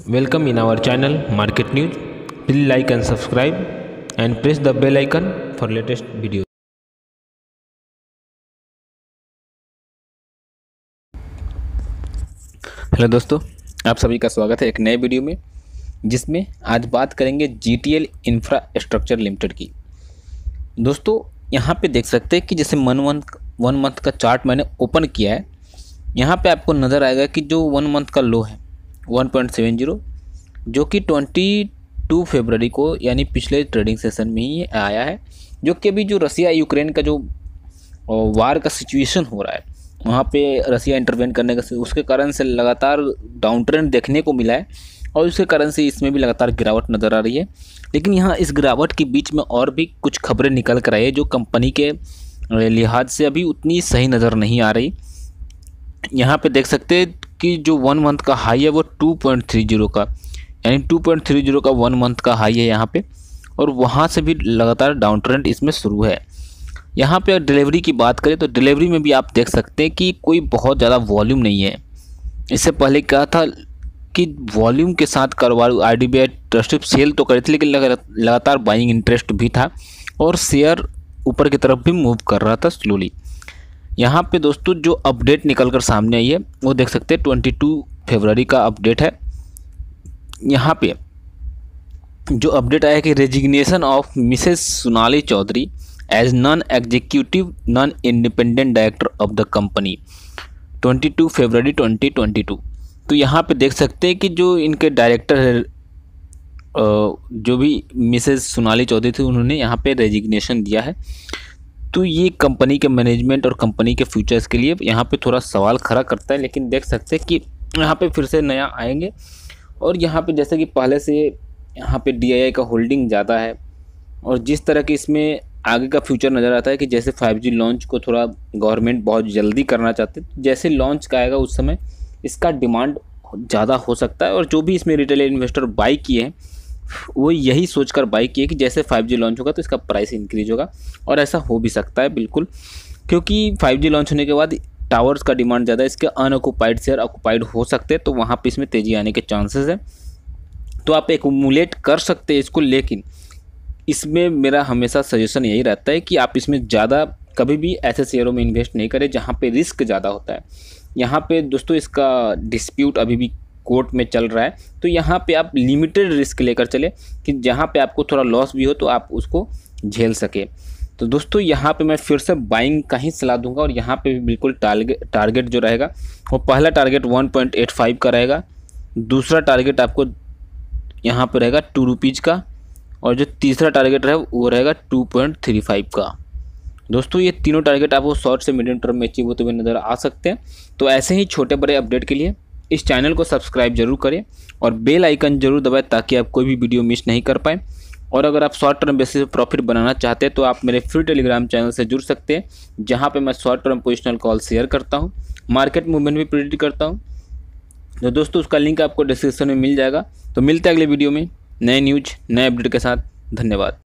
Welcome in our channel Market News. Please like and subscribe and press the bell icon for latest videos. Hello दोस्तों, आप सभी का स्वागत है एक नए वीडियो में, जिसमें आज बात करेंगे GTL इंफ्रास्ट्रक्चर लिमिटेड की। दोस्तों यहाँ पे देख सकते हैं कि जैसे वन मंथ का चार्ट मैंने ओपन किया है। यहाँ पे आपको नज़र आएगा कि जो 1 मंथ का लो है 1.70, जो कि 22 फरवरी को यानी पिछले ट्रेडिंग सेशन में ही आया है, जो कि अभी जो रसिया यूक्रेन का जो वार का सिचुएशन हो रहा है, वहाँ पे रसिया इंटरवेन करने का उसके कारण से लगातार डाउन ट्रेंड देखने को मिला है और उसके कारण से इसमें भी लगातार गिरावट नज़र आ रही है। लेकिन यहाँ इस गिरावट के बीच में और भी कुछ खबरें निकल कर आई है जो कंपनी के लिहाज से अभी उतनी सही नज़र नहीं आ रही। यहाँ पे देख सकते हैं कि जो 1 मंथ का हाई है वो 2.30 का, यानी 2.30 का 1 मंथ का हाई है यहाँ पे, और वहाँ से भी लगातार डाउन ट्रेंड इसमें शुरू है। यहाँ पे डिलीवरी की बात करें तो डिलीवरी में भी आप देख सकते हैं कि कोई बहुत ज़्यादा वॉल्यूम नहीं है। इससे पहले क्या था कि वॉल्यूम के साथ कारोबार IDBI ट्रस्टी सेल तो करी थी, लेकिन लगातार बाइंग इंटरेस्ट भी था और शेयर ऊपर की तरफ भी मूव कर रहा था स्लोली। यहाँ पे दोस्तों जो अपडेट निकल कर सामने आई है वो देख सकते हैं 22 फरवरी का अपडेट है। यहाँ पे जो अपडेट आया कि resignation of Mrs Sonali Chaudhary as non executive non independent director of the company 22 फरवरी 2022। तो यहाँ पे देख सकते हैं कि जो इनके डायरेक्टर है जो भी मिसेस सोनाली चौधरी थी, उन्होंने यहाँ पे रेजिग्नेशन दिया है। तो ये कंपनी के मैनेजमेंट और कंपनी के फ्यूचर्स के लिए यहाँ पे थोड़ा सवाल खड़ा करता है। लेकिन देख सकते हैं कि यहाँ पे फिर से नया आएंगे, और यहाँ पे जैसे कि पहले से यहाँ पे DII का होल्डिंग ज़्यादा है, और जिस तरह की इसमें आगे का फ्यूचर नज़र आता है कि जैसे 5G लॉन्च को थोड़ा गवर्नमेंट बहुत जल्दी करना चाहते हैं, तो जैसे लॉन्च का आएगा उस समय इसका डिमांड ज़्यादा हो सकता है। और जो भी इसमें रिटेल इन्वेस्टर बाई किए हैं वो यही सोचकर बाई किए कि जैसे 5G लॉन्च होगा तो इसका प्राइस इंक्रीज होगा, और ऐसा हो भी सकता है बिल्कुल, क्योंकि 5G लॉन्च होने के बाद टावर्स का डिमांड ज़्यादा है, इसके अनऑक्युपाइड शेयर ऑक्युपाइड हो सकते हैं, तो वहाँ पे इसमें तेज़ी आने के चांसेस है। तो आप एक्यूमुलेट कर सकते हैं इसको, लेकिन इसमें मेरा हमेशा सजेशन यही रहता है कि आप इसमें ज़्यादा कभी भी ऐसे शेयरों में इन्वेस्ट नहीं करें जहाँ पे रिस्क ज़्यादा होता है। यहाँ पे दोस्तों इसका डिस्प्यूट अभी भी कोर्ट में चल रहा है, तो यहाँ पे आप लिमिटेड रिस्क लेकर चले कि जहाँ पे आपको थोड़ा लॉस भी हो तो आप उसको झेल सके। तो दोस्तों यहाँ पे मैं फिर से बाइंग का ही सलाह दूंगा, और यहाँ पे भी बिल्कुल टारगेट जो रहेगा वो पहला टारगेट 1.85 का रहेगा, दूसरा टारगेट आपको यहाँ पे रहेगा 2 रुपीज़ का, और जो तीसरा टारगेट रहे वो रहेगा 2.35 का। दोस्तों ये तीनों टारगेट आपको शॉर्ट से मीडियम टर्म में अचीव होते हुए नज़र आ सकते हैं। तो ऐसे ही छोटे बड़े अपडेट के लिए इस चैनल को सब्सक्राइब जरूर करें और बेल आइकन जरूर दबाएं, ताकि आप कोई भी वीडियो मिस नहीं कर पाएँ। और अगर आप शॉर्ट टर्म बेसिस पे प्रॉफिट बनाना चाहते हैं तो आप मेरे फ्री टेलीग्राम चैनल से जुड़ सकते हैं, जहाँ पे मैं short term positional call share करता हूँ, मार्केट मूवमेंट भी प्रेडिक्ट करता हूँ। तो दोस्तों उसका लिंक आपको डिस्क्रिप्शन में मिल जाएगा। तो मिलते हैं अगले वीडियो में नए न्यूज नए अपडेट के साथ। धन्यवाद।